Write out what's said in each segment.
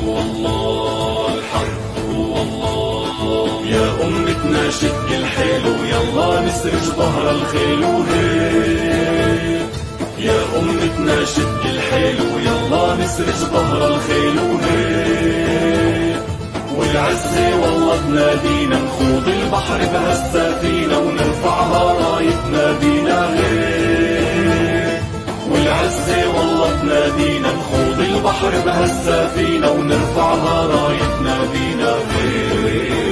هو الله، الحق هو الله. يا أمتنا شد الحيل ويلا نسرج ظهر الخيل وهيك. يا أمتنا شد الحيل ويلا نسرج ظهر الخيل وهيك. والعزة والله تنادينا نخوض البحر بهالسفينة ونرفعها رايتنا بينا غير. والعزة والله تنادينا نخوض البحر بهالسفينة ونرفعها رايتنا بينا غير.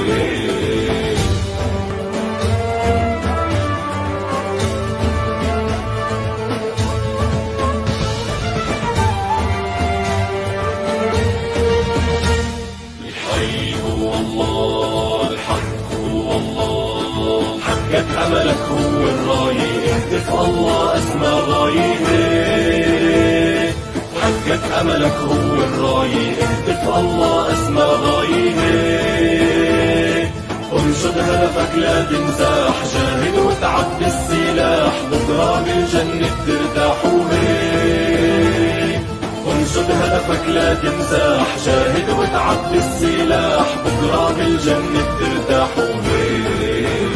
حقك أملك هو الراية، اهتف الله أسمى غاية. حقك أملك هو الراية، اهتف الله أسمى غاية. انشد هدفك لا تنزاح، جاهد وتعب بالسلاح، بكرة بالجنة ترتاح وهيك. انشد هدفك لا تنزاح، جاهد وتعب بالسلاح، بكرة بالجنة ترتاح وهيك.